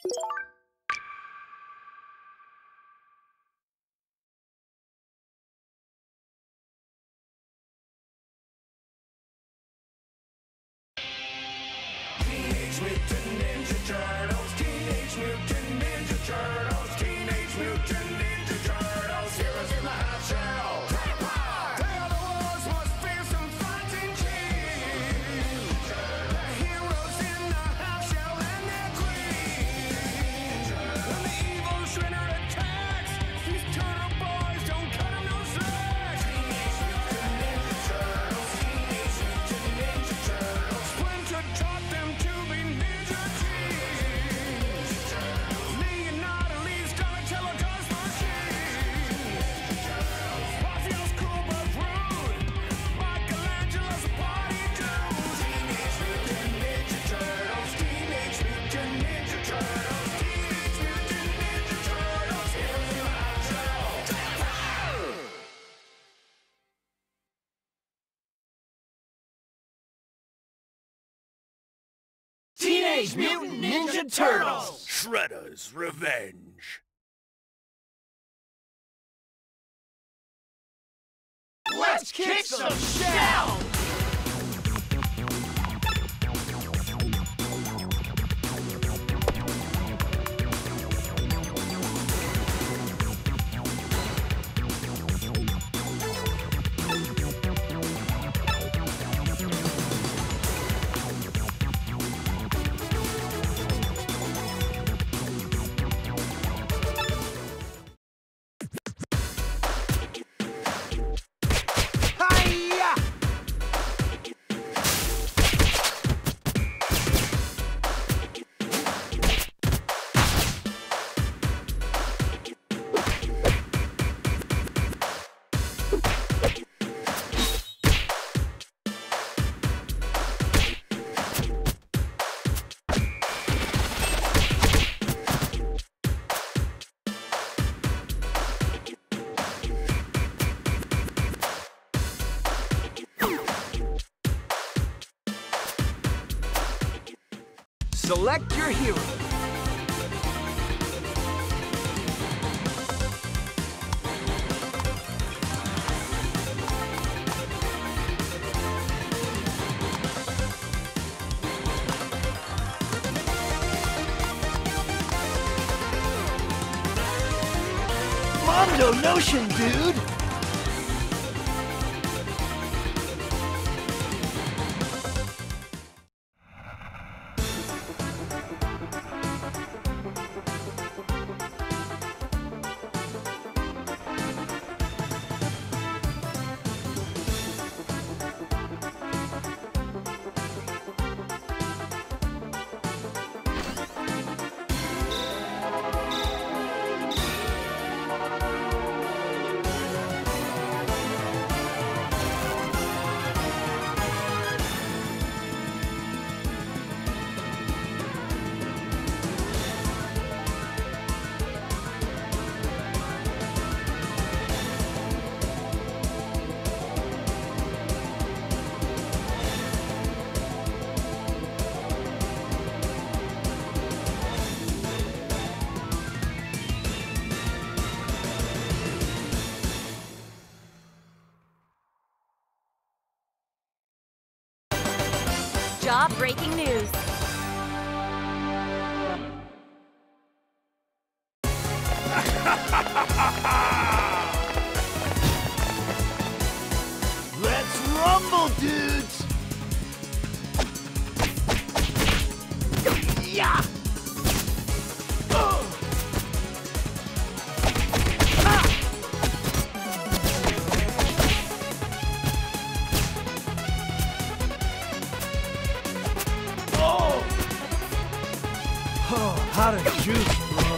Teenage Mutant Ninja Turtles, Teenage Mutant Ninja Turtles, Teenage Mutant Ninja Turtles, heroes in the half shell. They are the world's most fearsome fighting team. The heroes in the half shell and their queen. When the evil Shredder attacks, these turtle boys don't cut him no slack. Teenage Mutant Ninja Turtles, Teenage Mutant Ninja Turtles. Splinter taught them to be ninja teens. Leonardo leads Donatello does machine. Raphael's cool but rude. Michelangelo's a party dude. Teenage Mutant Ninja Turtles, Teenage Mutant Ninja Turtles, Teenage Mutant Ninja Turtles, heroes in the half shell. Teenage Mutant Ninja Turtles! Shredder's Revenge. Let's kick some shell! Hi-ya! Select your hero. Mondo Notion, dude! Job-breaking news. Let's rumble, dudes! Yeah! Oh, how to juice, bro.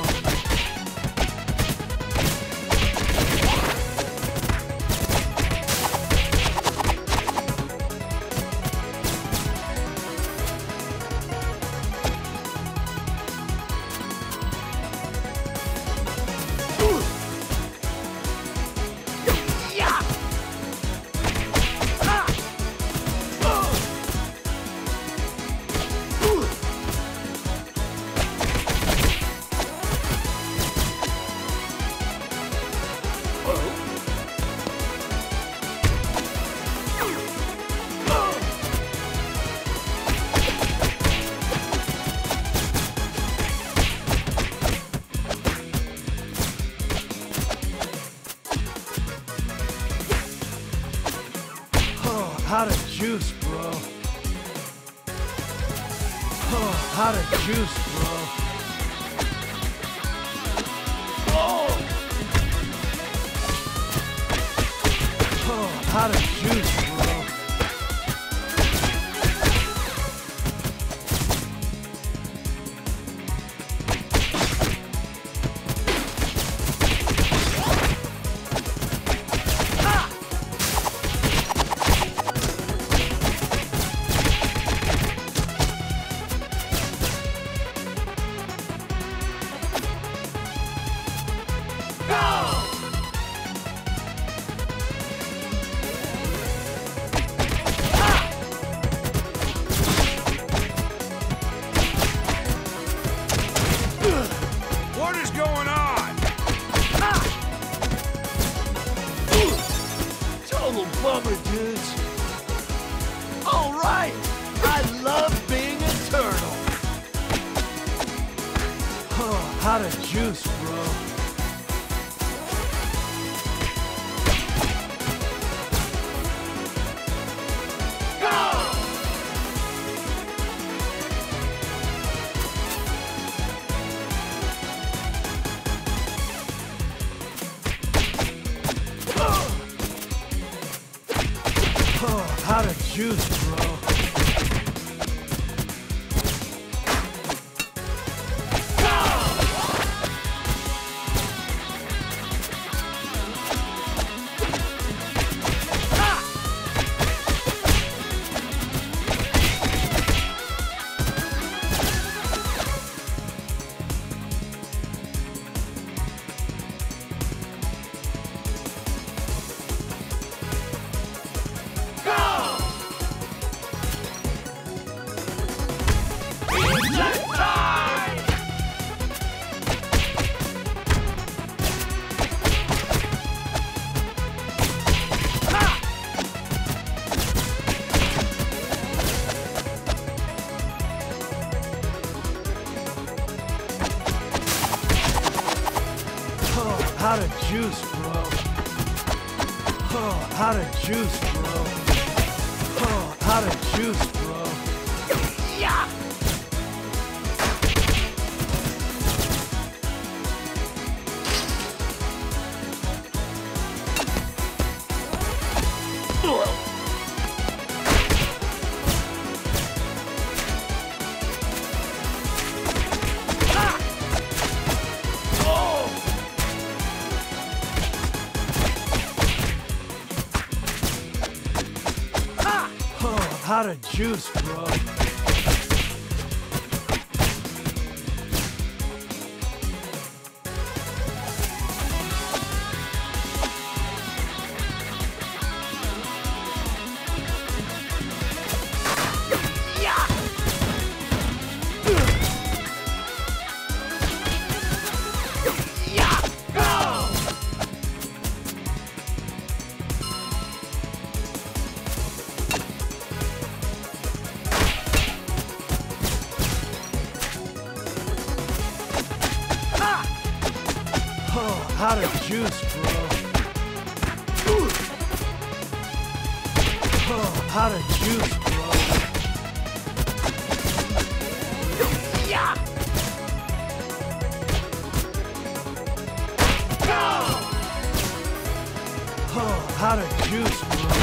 Hot as juice, bro. Oh, hot as juice, bro. What is going on? Total bummer, dudes. All right, I love being a turtle. Oh, hot as juice, bro. Oh, hot as juice, bro. Hot as juice, bro. Oh, hot as juice, bro. Oh, hot as juice, bro. Yeah. Hot as juice, bro. Oh, hot as juice, bro. Oh, hot as juice, bro. Oh, hot as juice, bro.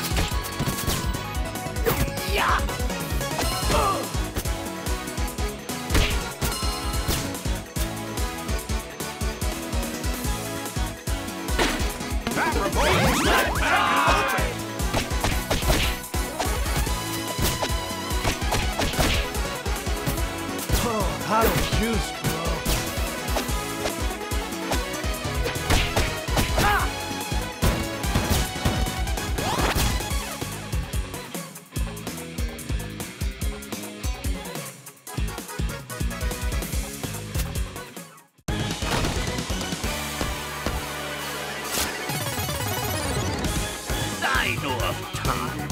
That remote is not back in Oh, hot as juice, bro. Dino of time.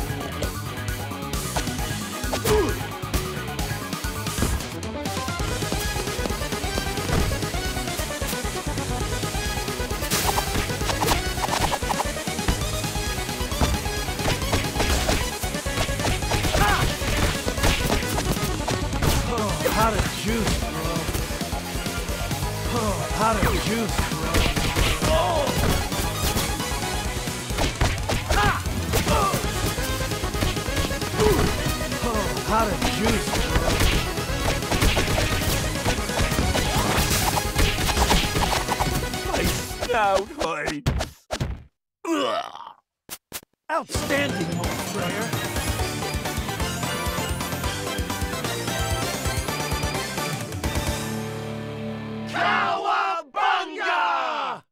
juice, bro. Oh, hot as juice, bro. Oh, hot as juice, bro. My snout hurts. Ugh. Outstanding, old Freyer. Cowabunga!